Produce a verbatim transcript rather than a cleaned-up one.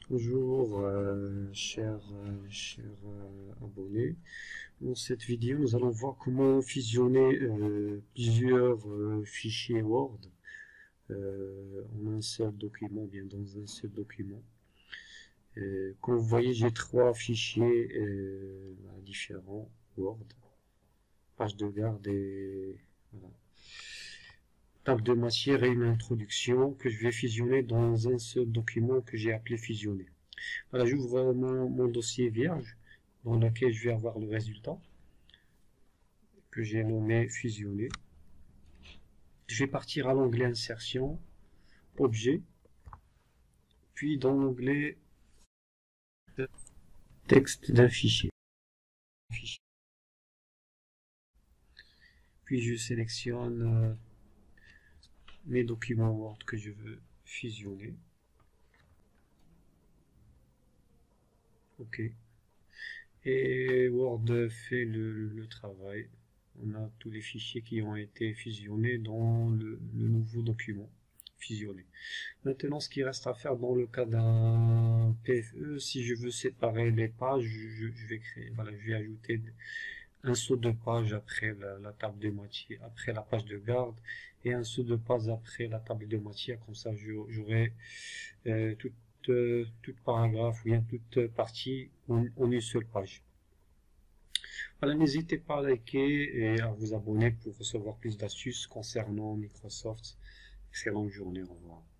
Bonjour, euh, chers, euh, chers euh, abonnés. Dans cette vidéo, nous allons voir comment fusionner euh, plusieurs euh, fichiers Word euh, en un seul document, bien dans un seul document. Euh, comme vous voyez, j'ai trois fichiers euh, différents Word, page de garde et voilà, table de matière et une introduction que je vais fusionner dans un seul document que j'ai appelé fusionner. Voilà, j'ouvre mon, mon dossier vierge dans lequel je vais avoir le résultat que j'ai nommé fusionner. Je vais partir à l'onglet insertion, objet, puis dans l'onglet texte d'un fichier. Puis je sélectionne euh, mes documents Word que je veux fusionner. OK. Et Word fait le, le travail. On a tous les fichiers qui ont été fusionnés dans le, le nouveau document fusionné. Maintenant, ce qui reste à faire dans le cas d'un P F E, si je veux séparer les pages, je, je vais créer, voilà, je vais ajouter un saut de page après la, la table de moitié, après la page de garde, et un saut de page après la table de moitié. Comme ça, j'aurai euh, toute, euh, toute paragraphe ou bien toute partie en, en une seule page. Voilà, n'hésitez pas à liker et à vous abonner pour recevoir plus d'astuces concernant Microsoft. Excellente journée, au revoir.